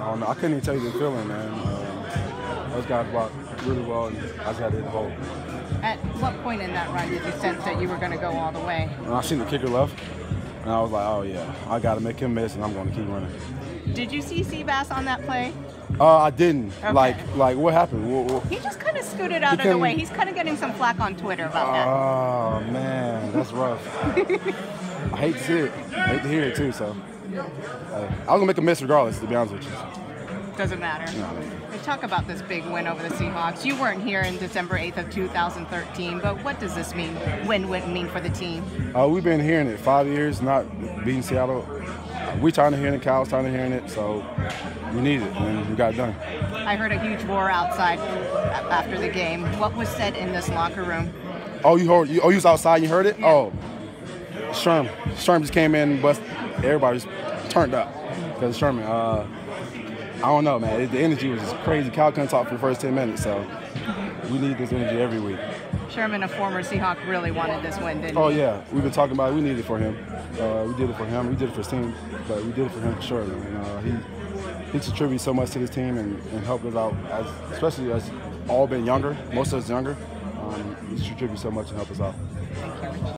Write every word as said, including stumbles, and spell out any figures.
don't know. I couldn't even tell you the feeling, man. Um, those guys blocked really well, and I just had to hit the hole. At what point in that run did you sense that you were going to go all the way? And I seen the kicker left, and I was like, oh, yeah, I got to make him miss, and I'm going to keep running. Did you see Seabass on that play? Uh, I didn't. Okay. Like, like what happened? What, what? He just kind of scooted out of the way. He's kind of getting some flack on Twitter about that. Oh, man, that's rough. I hate to see it. I hate to hear it, too, so. Uh, I was going to make a miss regardless, to be honest with you. Doesn't matter. No. Let's talk about this big win over the Seahawks. You weren't here in December eighth of two thousand thirteen, but what does this mean? Win would mean for the team? Uh, we've been hearing it five years, not beating Seattle. We're tired of hearing it. Kyle's tired of hearing it, so we need it, and we got it done. I heard a huge roar outside after the game. What was said in this locker room? Oh, you heard? You, oh, you was outside. You heard it? Yeah. Oh, Sherm. Sherm just came in, but everybody just turned up because Sherman. Uh, I don't know, man. It, the energy was just crazy. Kyle couldn't talk for the first ten minutes, so we need this energy every week. Sherman, a former Seahawk, really wanted this win, didn't Oh, he? yeah. We've been talking about it. We needed it for him. Uh, we did it for him. We did it for his team, but we did it for him for sure. And, uh, he he contributes so much to this team and, and helped us out, as, especially as all been younger. Most of us younger. Um, he contributes so much and helped us out. Thank you.